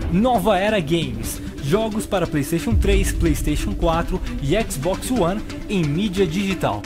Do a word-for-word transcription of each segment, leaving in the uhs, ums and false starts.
Nova Era Games, jogos para PlayStation três, PlayStation quatro e Xbox One em mídia digital.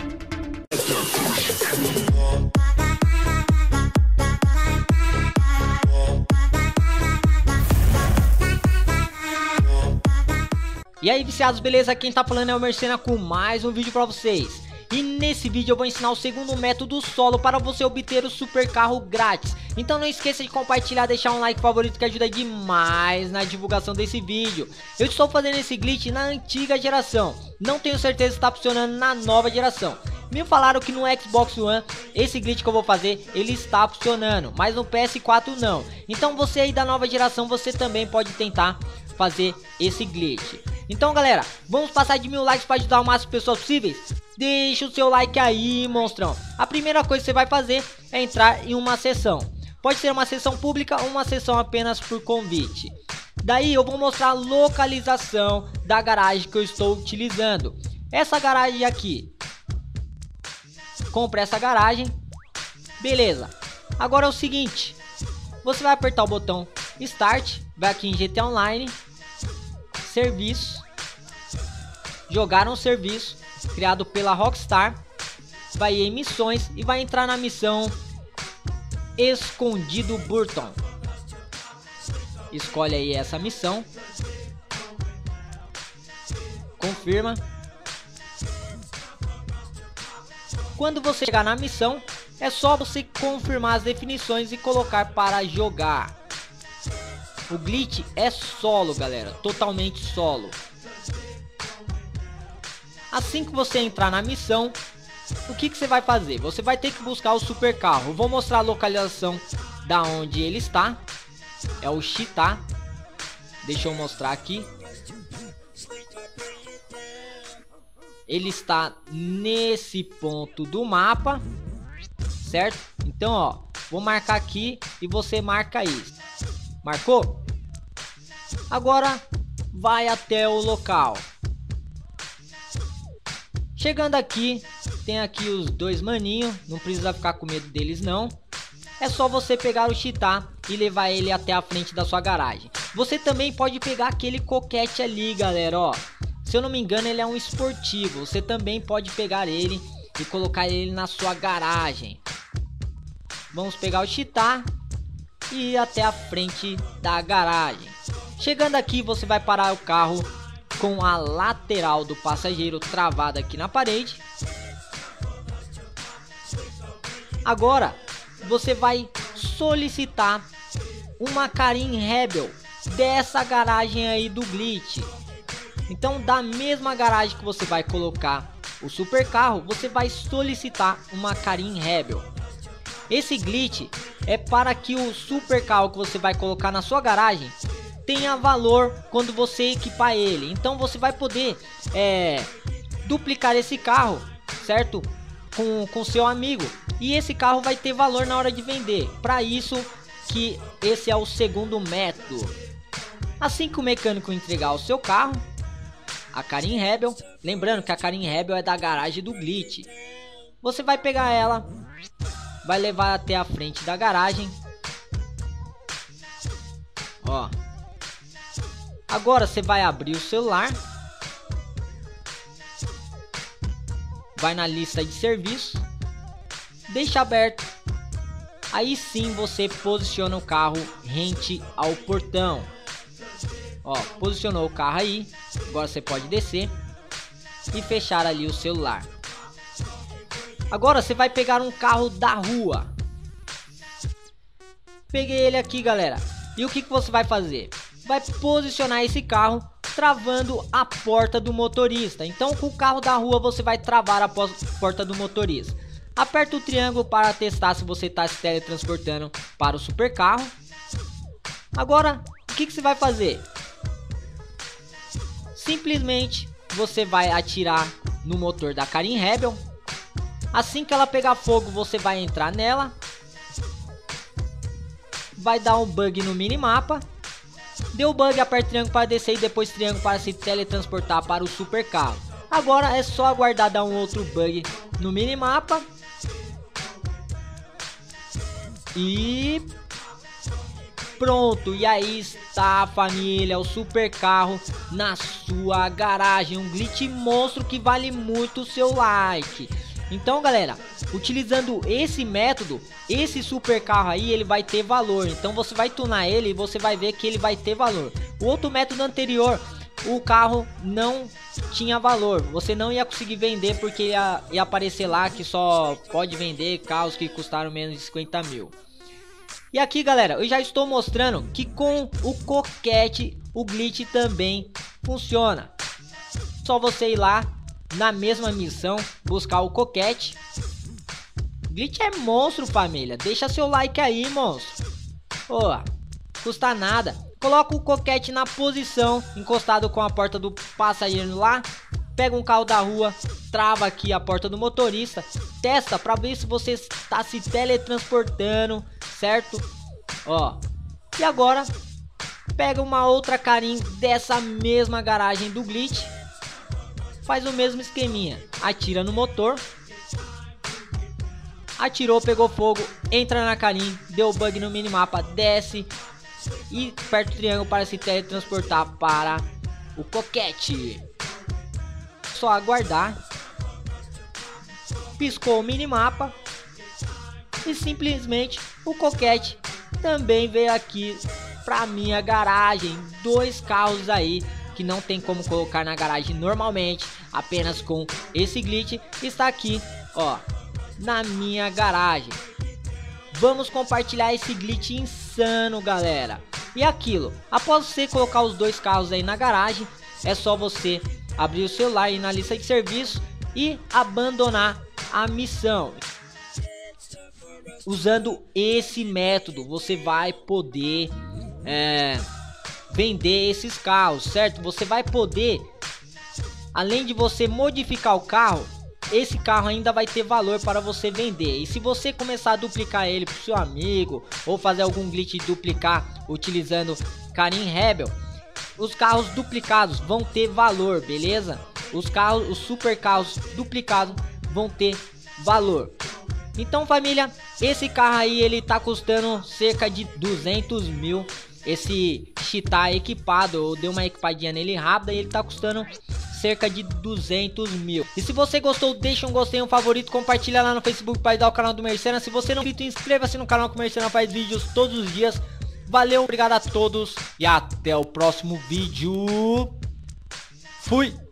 E aí, viciados, beleza? Quem tá falando é o Mercena com mais um vídeo pra vocês. E nesse vídeo eu vou ensinar o segundo método solo para você obter o super carro grátis. Então não esqueça de compartilhar, deixar um like favorito que ajuda demais na divulgação desse vídeo. Eu estou fazendo esse glitch na antiga geração, não tenho certeza se está funcionando na nova geração. Me falaram que no Xbox One esse glitch que eu vou fazer ele está funcionando, mas no P S quatro não. Então você aí da nova geração, você também pode tentar fazer esse glitch. Então galera, vamos passar de mil likes para ajudar o máximo de pessoas possíveis? Deixa o seu like aí, monstrão. A primeira coisa que você vai fazer é entrar em uma sessão. Pode ser uma sessão pública ou uma sessão apenas por convite. Daí eu vou mostrar a localização da garagem que eu estou utilizando. Essa garagem aqui. Compre essa garagem. Beleza. Agora é o seguinte. Você vai apertar o botão Start. Vai aqui em G T A Online. Serviço. Jogar um serviço criado pela Rockstar. Vai em missões e vai entrar na missão Escondido Burton. Escolhe aí essa missão. Confirma. Quando você chegar na missão, é só você confirmar as definições e colocar para jogar. O glitch é solo, galera, totalmente solo. Assim que você entrar na missão, o que que você vai fazer? Você vai ter que buscar o super carro. Eu vou mostrar a localização da onde ele está. É o Chita. Deixa eu mostrar aqui. Ele está nesse ponto do mapa, certo? Então, ó, vou marcar aqui e você marca isso. Marcou? Agora vai até o local. Chegando aqui, tem aqui os dois maninhos, não precisa ficar com medo deles não. É só você pegar o Chita e levar ele até a frente da sua garagem. Você também pode pegar aquele coquete ali, galera, ó. Se eu não me engano, ele é um esportivo. Você também pode pegar ele e colocar ele na sua garagem. Vamos pegar o Chita e ir até a frente da garagem. Chegando aqui, você vai parar o carro com a lateral do passageiro travada aqui na parede. Agora você vai solicitar uma Karim Rebel dessa garagem aí do glitch. Então da mesma garagem que você vai colocar o super carro, você vai solicitar uma Karim Rebel. Esse glitch é para que o super carro que você vai colocar na sua garagem tenha valor quando você equipar ele. Então você vai poder é, duplicar esse carro, certo? Com, com seu amigo. E esse carro vai ter valor na hora de vender. Para isso que esse é o segundo método. Assim que o mecânico entregar o seu carro, a Karim Rebel, lembrando que a Karim Rebel é da garagem do glitch, você vai pegar ela, vai levar até a frente da garagem. Ó. Agora você vai abrir o celular, vai na lista de serviços, deixa aberto, aí sim você posiciona o carro rente ao portão. Ó, posicionou o carro aí, agora você pode descer e fechar ali o celular. Agora você vai pegar um carro da rua. Peguei ele aqui, galera, e o que que você vai fazer? Vai posicionar esse carro travando a porta do motorista. Então com o carro da rua você vai travar a porta do motorista. Aperta o triângulo para testar se você está se teletransportando para o super carro. Agora o que que você vai fazer? Simplesmente você vai atirar no motor da Karim Rebel. Assim que ela pegar fogo, você vai entrar nela. Vai dar um bug no minimapa. Deu bug, aperta triângulo para descer e depois triângulo para se teletransportar para o super carro. Agora é só aguardar dar um outro bug no minimapa. E pronto, e aí está, família, o super carro na sua garagem. Um glitch monstro que vale muito o seu like. Então, galera, utilizando esse método, esse super carro aí, ele vai ter valor. Então você vai tunar ele e você vai ver que ele vai ter valor. O outro método anterior, o carro não tinha valor, você não ia conseguir vender porque ia, ia aparecer lá que só pode vender carros que custaram menos de cinquenta mil. E aqui, galera, eu já estou mostrando que com o Coquette o glitch também funciona. Só você ir lá na mesma missão, buscar o Coquette. Glitch é monstro, família. Deixa seu like aí, monstro. Pô, custa nada. Coloca o Coquette na posição, encostado com a porta do passageiro lá. Pega um carro da rua, trava aqui a porta do motorista. Testa para ver se você está se teletransportando, certo? Ó. E agora, pega uma outra carinha dessa mesma garagem do glitch. Faz o mesmo esqueminha. Atira no motor. Atirou, pegou fogo. Entra na carinha. Deu bug no minimapa. Desce. E aperta o triângulo para se teletransportar para o Coquette. Só aguardar. Piscou o minimapa. E simplesmente o Coquette também veio aqui para minha garagem. Dois carros aí que não tem como colocar na garagem normalmente, apenas com esse glitch, está aqui, ó, na minha garagem. Vamos compartilhar esse glitch insano, galera. E aquilo, após você colocar os dois carros aí na garagem, é só você abrir o celular e ir na lista de serviços e abandonar a missão. Usando esse método, você vai poder é, vender esses carros, certo? Você vai poder, além de você modificar o carro, esse carro ainda vai ter valor para você vender. E se você começar a duplicar ele para o seu amigo, ou fazer algum glitch de duplicar utilizando Karim Rebel, os carros duplicados vão ter valor, beleza? Os carros, os super carros duplicados vão ter valor. Então, família, esse carro aí ele tá custando cerca de duzentos mil. Esse Cheetah equipado, eu dei uma equipadinha nele rápida e ele tá custando cerca de duzentos mil. E se você gostou, deixa um gostei, um favorito, compartilha lá no Facebook para ajudar o canal do Mercena. Se você não é inscrito, inscreva-se no canal que o Mercena faz vídeos todos os dias. Valeu, obrigado a todos e até o próximo vídeo. Fui!